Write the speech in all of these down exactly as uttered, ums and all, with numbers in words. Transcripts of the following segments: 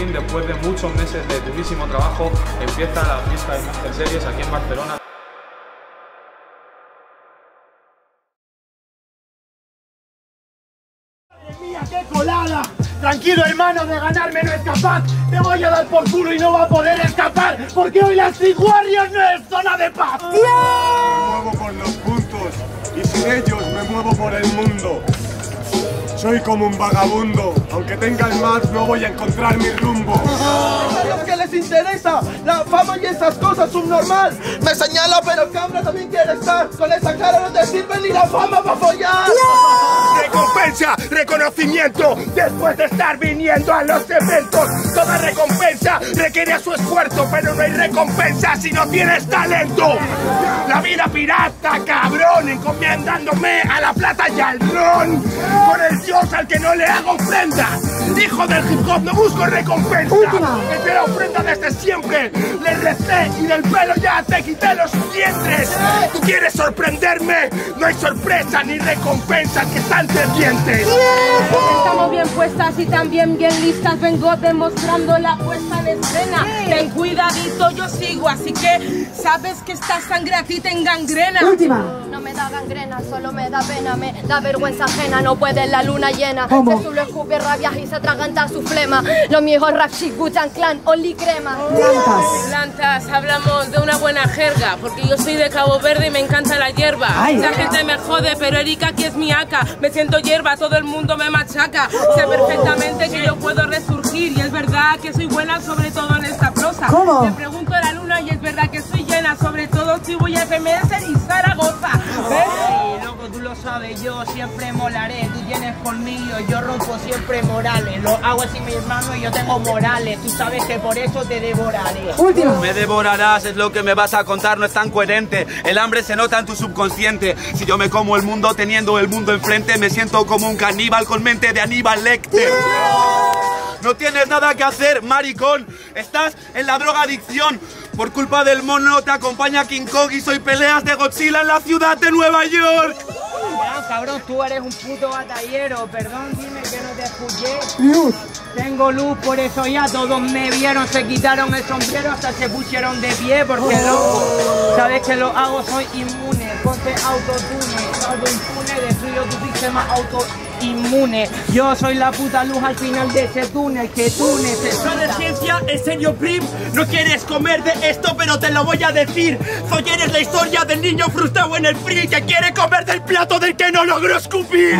fin, después de muchos meses de durísimo trabajo, empieza la fiesta de Master Series aquí en Barcelona. ¡Madre mía, qué colada! Tranquilo, hermano, de ganarme no es capaz. Te voy a dar por culo y no va a poder escapar, porque hoy las Street Warriors no es zona de paz. Me muevo por los puntos y sin ellos me muevo por el mundo. Soy como un vagabundo, aunque tenga el mar no voy a encontrar mi rumbo. A los que les interesa la fama y esas cosas subnormal. Me señala pero cabra también quiere estar. Con esa cara no te sirve ni la fama para follar. Recompensa, reconocimiento, después de estar viniendo a los eventos. Toda recompensa requiere su esfuerzo, pero no hay recompensa si no tienes talento. La vida pirata, cabrón, encomendándome a la plata y al ron. Con el Dios al que no le hago ofrenda. Hijo del hip hop, no busco recompensa. Que te la ofrenda desde siempre. Le recé y del pelo ya te quité los dientes. Tú quieres sorprenderme, no hay sorpresa ni recompensa que están serpientes. Estamos bien puestas y también bien listas. Vengo demostrando la puesta en escena. Ten cuidadito, yo sigo, así que sabes que esta sangre a ti te engangrena. Última. No me da gangrena, solo me da pena, me da vergüenza ajena. No puede la luna llena. ¿Cómo? Se suele escupir rabias y se atraganta su flema. Lo mío es rap chic, Wu-Tang Clan, Oli Crema. Plantas. Plantas, hablamos de una buena jerga, porque yo soy de Cabo Verde y me encanta la hierba. Ay. La gente me jode, pero Erika aquí es mi aca. Me siento hierba, todo el mundo me machaca. Sé perfectamente que yo puedo resurgir y es verdad que soy buena, sobre todo en esta prosa. ¿Cómo? Le pregunto a la luna y es verdad que soy llena, sobre todo si voy a F M S y Zaragoza. ¿Ves? Ay, loco, tú lo sabes, yo siempre molaré. Tú tienes colmillo, yo rompo siempre morales. Lo hago así mi hermano y yo tengo morales. Tú sabes que por eso te devoraré. Última. Me devorarás, es lo que me vas a contar, no es tan coherente. El hambre se nota en tu subconsciente. Si yo me como el mundo teniendo el mundo enfrente, me siento como un caníbal con mente de Aníbal Lecter. No tienes nada que hacer, maricón. Estás en la drogadicción. Por culpa del mono te acompaña King Kong y soy peleas de Godzilla en la ciudad de Nueva York. Ya, cabrón, tú eres un puto batallero. Perdón, dime que no te escuché. Luz. Tengo luz, por eso ya todos me vieron. Se quitaron el sombrero hasta se pusieron de pie. Porque loco, sabes que lo hago, soy inmune. Ponte autotune, salgo impune, destruyo tu sistema autoinmune. Yo soy la puta luz al final de ese túnel que tú necesitas. ¿Sabes ciencia? ¿En serio, Prim? No quieres comer de esto, pero te lo voy a decir. Soy eres la historia del niño frustrado en el free que quiere comer del plato del que no logró escupir.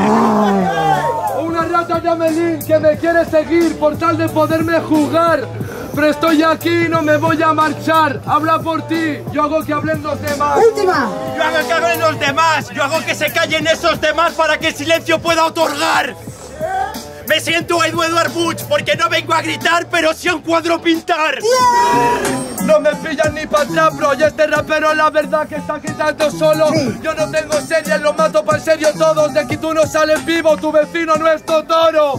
Una rata de Amelín que me quiere seguir por tal de poderme jugar. Pero estoy aquí y no me voy a marchar. Habla por ti, yo hago que hablen los demás. Última. Yo hago que hablen los demás. Yo hago que se callen esos demás para que el silencio pueda otorgar. Me siento Edward Bush porque no vengo a gritar, pero sí a un cuadro pintar. No me pillan ni para atrás, bro. Y este rapero la verdad que está quitando solo. Sí. Yo no tengo serie, lo mato para el serio todos. De aquí tú no sales vivo, tu vecino no es Totoro.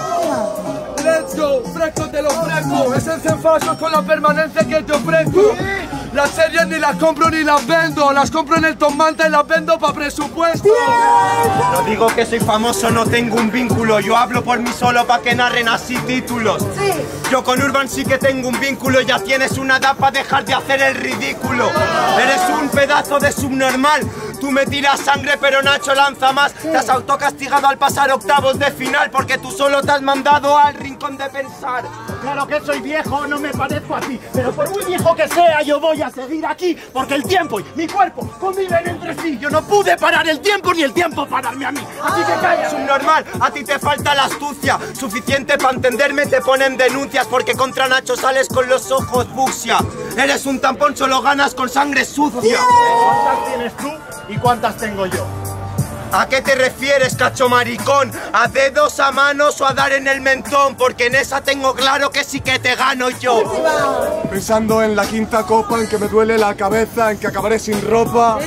Let's go, fresco te lo ofrezco. Esencia falsos con la permanencia que te ofrezco. Las series ni las compro ni las vendo. Las compro en el Tom Manta y las vendo para presupuesto. No digo que soy famoso, no tengo un vínculo. Yo hablo por mí solo para que narren así títulos. Sí. Yo con Urban sí que tengo un vínculo. Ya tienes una edad para dejar de hacer el ridículo. Eres un pedazo de subnormal. Tú me tiras sangre pero Nacho lanza más. Te has autocastigado al pasar octavos de final porque tú solo te has mandado al rincón de pensar. Claro que soy viejo, no me parezco a ti. Pero por muy viejo que sea, yo voy a seguir aquí. Porque el tiempo y mi cuerpo conviven entre sí. Yo no pude parar el tiempo ni el tiempo pararme a mí. Así que calla. Subnormal, a ti te falta la astucia. Suficiente para entenderme, te ponen denuncias porque contra Nacho sales con los ojos fucsia. Eres un tampón, solo ganas con sangre sucia. ¿Cuántas tienes tú y cuántas tengo yo? ¿A qué te refieres, cacho maricón? ¿A dedos, a manos o a dar en el mentón? Porque en esa tengo claro que sí que te gano yo. Pensando en la quinta copa, en que me duele la cabeza, en que acabaré sin ropa.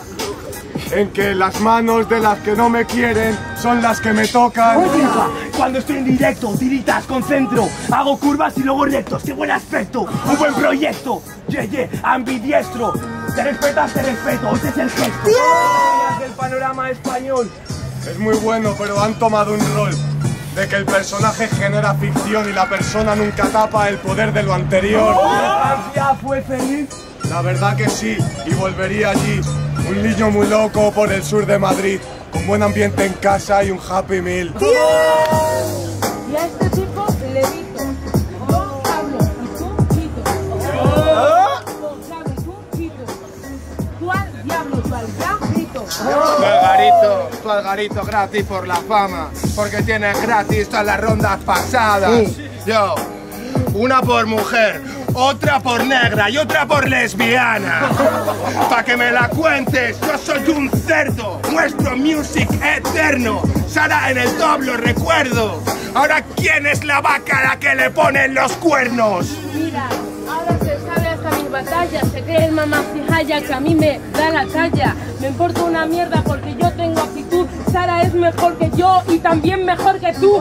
En que las manos de las que no me quieren son las que me tocan. Cuando estoy en directo, tiritas, concentro. Hago curvas y luego rectos. ¡Qué buen aspecto! ¡Un buen proyecto! ¡Ye, ye! ¡Ambidiestro! Te respetas, te respeto. Ese es el gesto. Del panorama español. Es muy bueno, pero han tomado un rol de que el personaje genera ficción y la persona nunca tapa el poder de lo anterior. ¿Ya fue feliz? La verdad que sí, y volvería allí. Un niño muy loco por el sur de Madrid, con buen ambiente en casa y un Happy Meal. Y a este tipo le digo, yo hablo y tú quito. Yo hablo y tú quito. Tú al diablo, tú al diablito. Tu Algarito, tu Algarito gratis por la fama, porque tienes gratis todas las rondas pasadas. Yo, una por mujer, otra por negra y otra por lesbiana. Pa' que me la cuentes, yo soy un cerdo, muestro music eterno. Sara en el top lo recuerdo. Ahora, ¿quién es la vaca a la que le ponen los cuernos? Mira, ahora se sabe hasta mis batallas. Se cree el mamá fijaya que a mí me da la talla. Me importa una mierda porque yo tengo actitud. Sara es mejor que yo y también mejor que tú.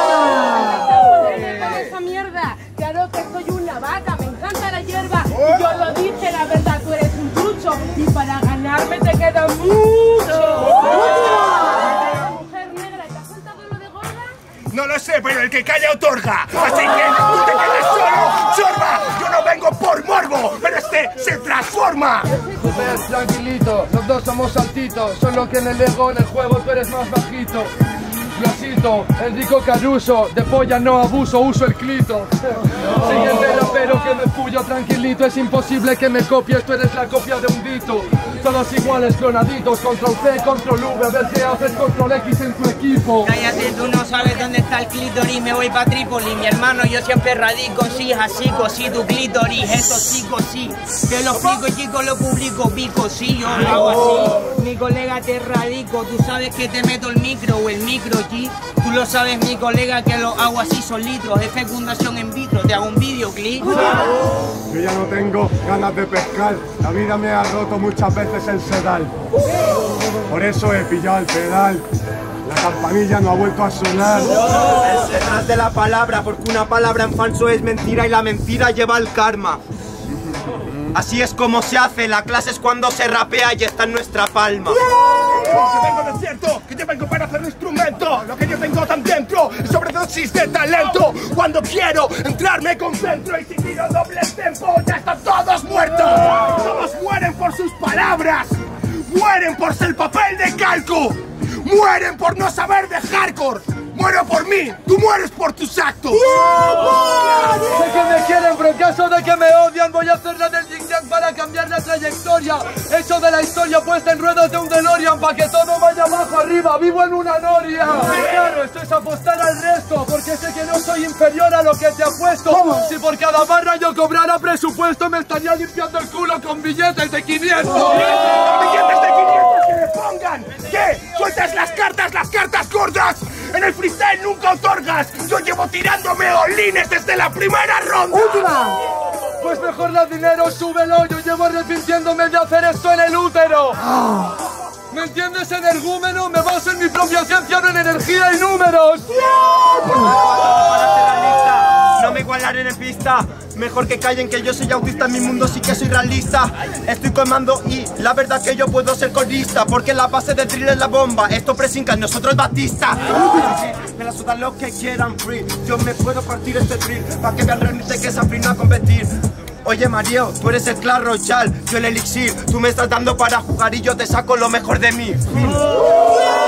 Esa mierda. Claro que soy una vaca, me encanta la hierba. Y yo lo dije, la verdad, tú eres un trucho. Y para ganarme te queda mucho. No lo sé, pero el que calla otorga. Así que tú te quedas solo, sorba. Yo no vengo por morbo, pero este se transforma. Ves, tranquilito, los dos somos saltitos. Solo que en el ego, en el juego, tú eres más bajito. Lo cito, Enrico Caruso, de polla no abuso, uso el clito. Siguiente rapero que me puyo tranquilito, es imposible que me copies, tú eres la copia de un dito. Todos iguales, clonaditos, control C, control V, a ver qué haces, control X en tu equipo. Cállate, tú no sabes dónde está el clítoris, me voy pa' Trípoli. Mi hermano, yo siempre radico, sí, así, sí, tu clítoris, esto sí, sí. Te lo explico, chicos, lo publico, pico, sí, yo lo hago así. Mi colega te radico, tú sabes que te meto el micro o el micro, G. Tú lo sabes, mi colega, que lo hago así, son litros, es fecundación en vitro, te hago un videoclip. Yo ya no tengo ganas de pescar, la vida me ha roto muchas veces el sedal. Por eso he pillado el pedal, la campanilla no ha vuelto a sonar. Detrás de la palabra, porque una palabra en falso es mentira y la mentira lleva el karma. Así es como se hace, la clase es cuando se rapea y está en nuestra palma. Que vengo de cierto, que yo vengo para hacer un instrumento. Lo que yo tengo tan dentro es sobredosis de talento. Cuando quiero entrar me concentro y si tiro doble tempo ya están todos muertos. Todos mueren por sus palabras, mueren por ser papel de calco, mueren por no saber de hardcore. Muero por mí, tú mueres por tus actos. Sé que me quieren, pero en caso de que me odian voy a hacer la del yin yang para cambiar la trayectoria. Hecho de la historia puesta en ruedas de un DeLorean para que todo vaya abajo arriba, vivo en una noria. Claro, esto es apostar al resto, porque sé que no soy inferior a lo que te apuesto. Si por cada barra yo cobrara presupuesto me estaría limpiando el culo con billetes de quinientos. ¡Billetes de quinientos que me pongan! ¿Qué? ¿Sueltas las cartas, las cartas gordas? En el freestyle nunca otorgas. Yo llevo tirándome olines desde la primera ronda. ¡Última! Pues mejor da dinero, súbelo. Yo llevo arrepintiéndome de hacer esto en el útero. ¿Me entiendes, energúmeno? Me baso en mi propia ciencia, no en energía y números. No me igualaré en pista. Mejor que callen que yo soy autista, en mi mundo sí que soy realista. Estoy comando y la verdad que yo puedo ser corista, porque la base de drill es la bomba. Esto presinca, nosotros Batista. Me la sudan lo que quieran, free. Yo me puedo partir este drill, pa' que vean realmente que se aprenda a competir. Oye Mario, tú eres el Clash Royale, yo el elixir. Tú me estás dando para jugar y yo te saco lo mejor de mí.